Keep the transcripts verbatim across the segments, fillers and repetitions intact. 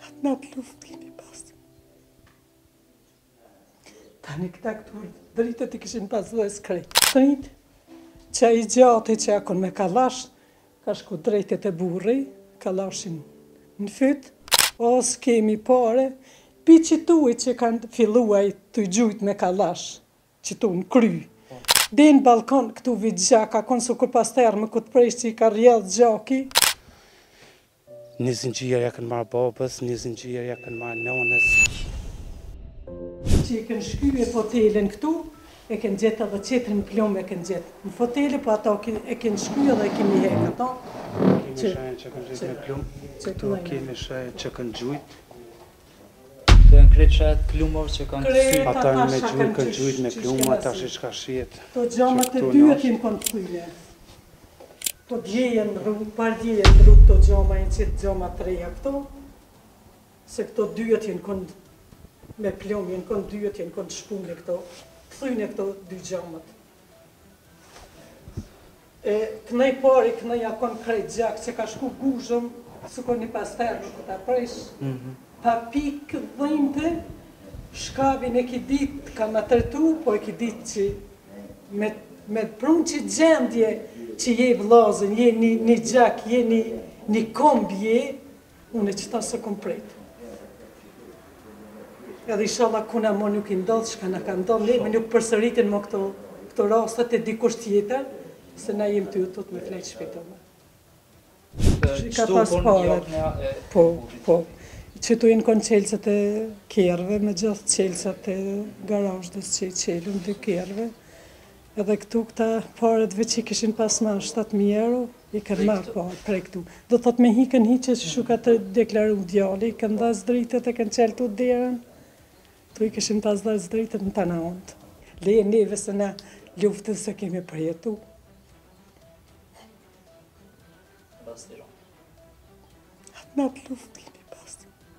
Atë natë luftë kemi pas. Tani këta këtu dritët I kishin pas dhe skrejt. Shtrit, që I gjati që akon me kalash, ka shku drejtet e burri, kalashin në fyt, o s'kemi pare, pi qituj që kanë filluaj të gjujt me kalash, qitu në kry. Dhe në balkon këtu vit gjak, akon su kur pas terë më këtë prejsh që I ka rjedh gjaki. Një zinxhir ja kanë marrë babës, një zinxhir ja kanë marrë nonës. Që I kanë shkyje fotelin këtu, e kanë gjetë edhe qetrin plumb e kanë gjetë. Në fotele, po ato e kanë shkyje dhe e kemi hek ato. Kemi shajnë që kanë gjetë me plumb, këtu kemi shajnë që kanë gjujt. Të janë kretë shajet plumor që kanë të sy. Ata me gjujt, kanë gjujt me plumb, ata që shka shiet. To gjamat e dyët jenë konë të thyje. To djejen në rrugë, par djejen në rrugë to gjama, jenë qëtë gjama të reja këto. Se këto dyët jenë konë me plumb, jenë konë dyët jenë konë shpune këto. Të thyjnë këto dy gjamat. E kënej pari, kënej akon krejt gjak që ka shku guzhëm, së konë një pas terë në këta presh. Pa pikë dhejnëte, shkabin e ki ditë ka më tërtu, po e ki ditë që me, me prunë që gjendje që je vlazën, je një, një gjak, je një, një kombi je, unë e qëta së kom prejtë. Edhe inshallah kuna mo nuk I ndodhë, shka na ka ndodhë, ne me nuk përsëritin mo këto, këto rastet e dikush tjetër, se na jem të jutut me flejtë shpitome. Ka pas paret, po, po. Që tu jenë konë qelësat e kerve, me gjithë qelësat e garashdës që I qelun dy kerve. Edhe këtu këta paretve që I kishin pas ma shtatë mijë euro, I kanë marrë parë prej këtu. Do thot me hikën hi që shuka të deklaru djali, I kanë dhas dritet e kanë qelë tu derën, tu I kishin pas dhas dritet në tana ondë. Leje neve se na luftën se kemi përjetu. Atë natë luftë kemi pas.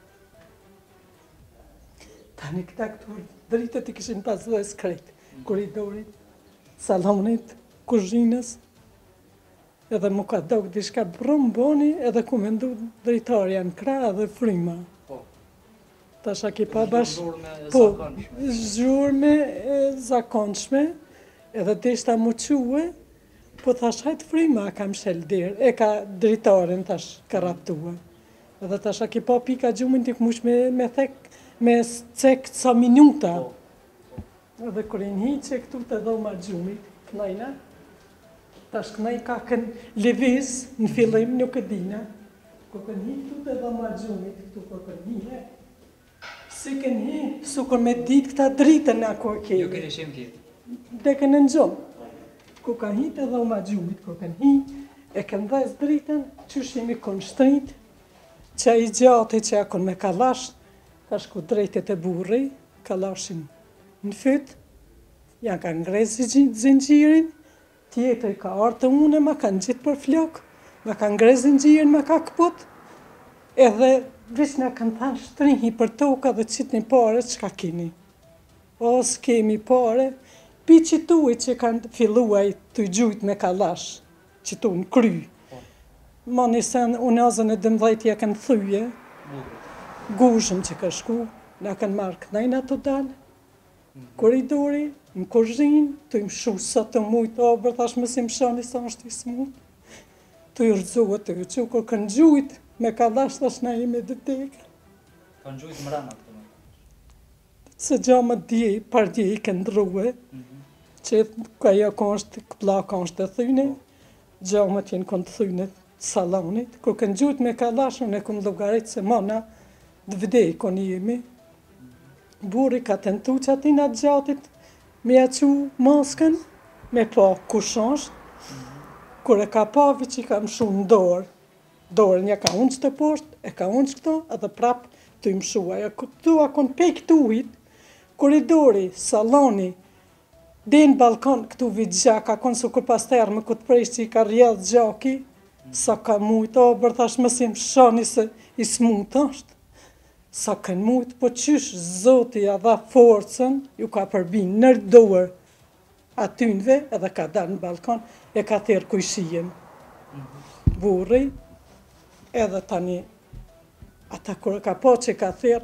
Tani këta këtu dritet I kishin pas dhe skrejt, koridorit, salonit, kuzhinës, edhe mu ka dok dishka brum boni, edhe ku me ndu drejtarja në kra edhe fryma. Ta shaki pa bash, po, zhurme e zakonshme, edhe dishta mu quë, po thash hajtë fryma kam shelder, e ka drejtarin tash ka raptua. Edhe ta shaki pa pika gjumin t'i këmush me, me thek, me cek ca minuta. Edhe kërën hi që këtu të dhoma gjumit, kënajna, tash kënaj ka kënë leviz në fillim, nuk e dina. Kërën hi këtu të dhoma gjumit, këtu kërën hi, e. Si kënë hi, su kërë me ditë këta dritën në ako e kemi. Ju kërë shem tjetë? Dhe kënë në gjumë. Kërën hi të dhoma gjumit, kërën hi, e kënë dhez dritën, që shimi kënë shtrit, që I gjati që akon me kalash, ka shku drejtet e burri, kalashin në fyt, janë ka ngrezi zinxhirin, tjetër ka artë une, ma kanë gjitë për flok, ma kanë ngrezi zinxhirin, ma ka këput, edhe vish nga kanë thanë shtrihi për toka dhe qitë një pare, qka kini? O, s'kemi pare, pi qituj që kanë filluaj të gjujt me kalash, qitu në kry. Ma nisen unazën e dëmdhejtja kanë thyje, guzhëm që ka shku, na kanë marrë kënajna të dalë, koridori, në kuzhinë, të im shu sa të mujtë, o, bërë thash më si më shani sa është I smutë, të I rëzuë të ju që, kur kanë gjujtë, me kalash thash na ime dhe teke. Kanë gjujtë mrana këtë më? Se gjama dje, par dje I kanë ndruhe, që ka ja ka është, këpla ka është të thyne, gjamat jenë kanë të thyne salonit, kur kanë gjujtë me kalash, unë e këmë llogarit se mana, dë vdej koni jemi. Burri ka tentu që atina gjatit me aqu maskën, me pa kushasht, kur e ka pa vi që I ka mshu në dorë, dorën ja ka unë që të poshtë, e ka unë që këto, edhe prap të I mshua. Ja këtu akon pej këtu hit, koridori, saloni, dhe në balkon këtu vi gjak, akon su kur pas terë me këtë prejsh që I ka rjedh gjaki, sa ka mujtë, o, bërë thash më si më shani se I smutë është. Sa kanë mujtë, po qysh Zoti ja dha forcën, ju ka përbin nër dorë atynve, edhe ka dalë në balkon, e ka therë kujshien. Burri, edhe tani ata kur ka po që ka thirr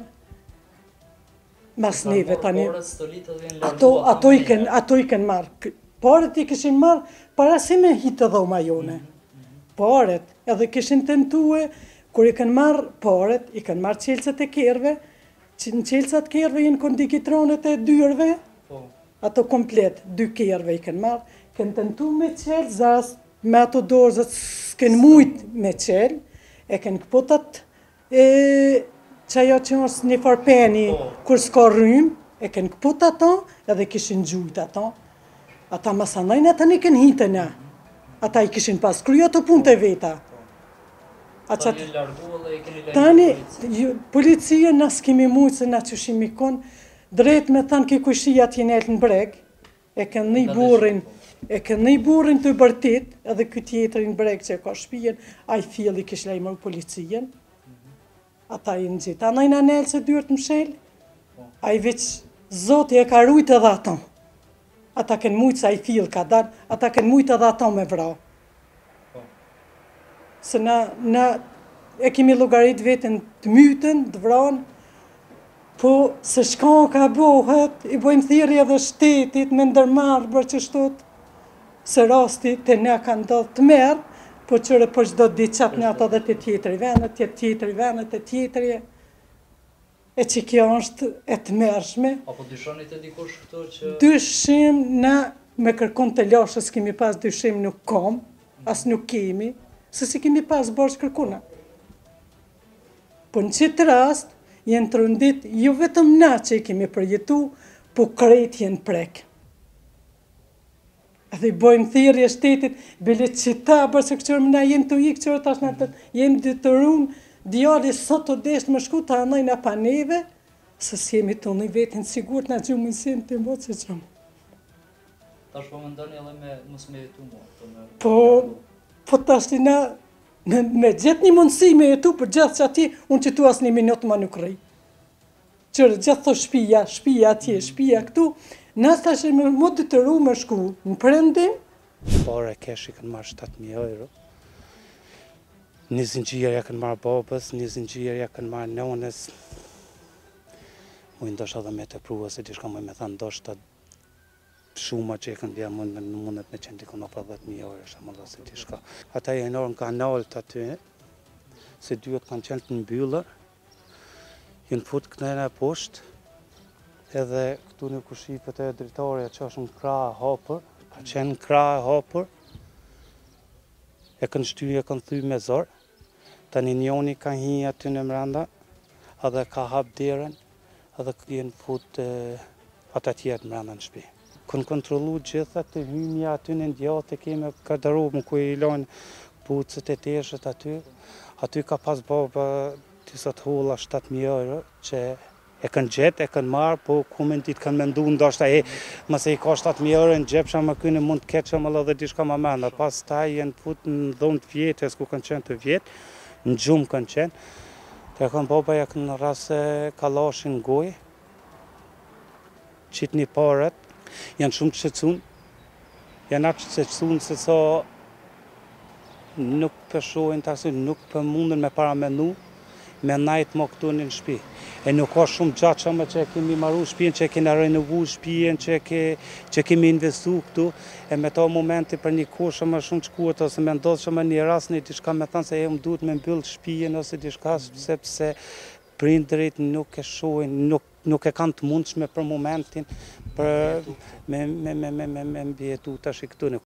mas neve tani. Ato ato i ken ato i ken marr. Paret i kishin marr para se me hitë dhoma jone. Paret edhe kishin tentue kur i kanë marr paret, i kanë marr qelçat e kerve, që në qelçat kerve jenë kondikitronet e dyrve. Ato komplet, dy kerve i kanë marr, kanë tentu me qelë, zas me ato dorzat s'ken mujt me qelë, e kanë këpotat e që ajo që është një farpeni, kur s'ka rrym, e kanë këpot ato edhe kishin gjujt ato. Ata masanajnë ata një kënë hitë në, ata i kishin pas kryo të punë të veta. Tani largu dhe i keni largu Tani, policia na s'kemi mujtë se na që shimi konë, drejt me thanë ki kushia t'jene në breg, e kënë një burin, e kënë një burin të bërtit, edhe këtë tjetërin breg që ka shpijen, a i fjelli kish lejmër policien, ata i në gjithë. A najna nelë se dyrët mshel, a i veç zoti e ka rujtë edhe ato. Ata kënë mujtë sa i fjellë ka dalë, ata kënë mujtë edhe ato me vra. Se na, na e kemi llogarit vetën të mytën, të vranë, po se shka ka bohet, i bojmë thirrje edhe shtetit me ndërmarrë për që shtot, se rasti të ne ka ndodhë të merë, po qëre po çdo ditë qatë në ato dhe të tjetëri venet, të tjetëri venet, të tjetëri, e që kjo është e të mershme. Apo dyshonit e dikush këto që... Dyshim, na me kërkon të lashës kemi pas dyshim nuk kom, as nuk kemi, se si kemi pas bashkë kërkuna. Po në qitë rast, jenë të rëndit, jo vetëm na që i kemi përjetu, po krejt jenë prek. Edhe i bojmë thirrje shtetit, bile qita, bërse këqërë mëna jenë të ikë, qërë tash në të jenë dy të runë, djali sot të deshtë më shku të anoj në paneve, se si jemi të një vetin sigur të në gjumë në sinë të mbotë që gjumë. Tash po më ndoni edhe me mos me jetu mua. Po, po tash të na, me, me gjithë një mundësi me jetu, për gjithë që ati, unë që tu asë një minutë ma nuk rëj. Qërë gjithë thë shpia, shpia atje, shpia këtu, nësë tash e më më të të ru me shku në prendim. Pare kesh i kanë marrë shtatë mijë euro. Një zinxhir ja kanë marrë babës, një zinxhir ja kanë marrë nonës. Mu ndoshta edhe me të prua se diçka më me thanë ndoshta shuma që e kanë bja mund me mundet me qenë dikon për dhjetë mijë euro, shë më dhe se diçka. Ata e enorë në kanalët aty, se dyët kanë qenë të mbyllër, jenë fut kënajna poshtë, edhe këtu në kushipët e dritarja që është në krah e hapër, ka qenë në krah e hapër, e kanë shtyje, e kanë thy me zorë, tani njoni ka hi aty në mranda, edhe ka hap derën, edhe jenë fut e, ata tjetë mranda në shtëpi. Kanë kontrolu gjitha të hymja aty në ndjatë, e keme garderobën ku i lanë pucët e teshët aty, aty ka pas baba disa të holla shtatë mijë euro, që e kanë gjetë, e kanë marrë, po ku me ditë kanë mendu, ndoshta e, mëse i ka shtatë mijë euro në gjepsha më kyne mund të keqë më edhe diçka më menda. Pas taj jenë fut në dhomë të vjetës, ku kanë qenë të vjetë, në gjumë kanë qenë. Të kanë baba ja kanë rase kalashin gojë, qitë një paret, janë shumë të shqetsun, janë atë të shqetsun se sa nuk përshojnë të arsye, nuk për mundën me paramenu, me najtë më këtu në shpi. E nuk ka shumë gjatë që më që kemi marru shpijen, që kemi renovu shpijen, që, ke, që kemi investu këtu, e me ta momenti për një kohë më shumë qkuat, ose me ndodhë që më një rast një diçka me thanë se e më duhet me mbyllë shpijen, ose diçka, sepse prindërit nuk e shojnë, nuk, nuk e kanë të mundshme për momentin, për me, me, me, me, me, me mbjetu tash këtu.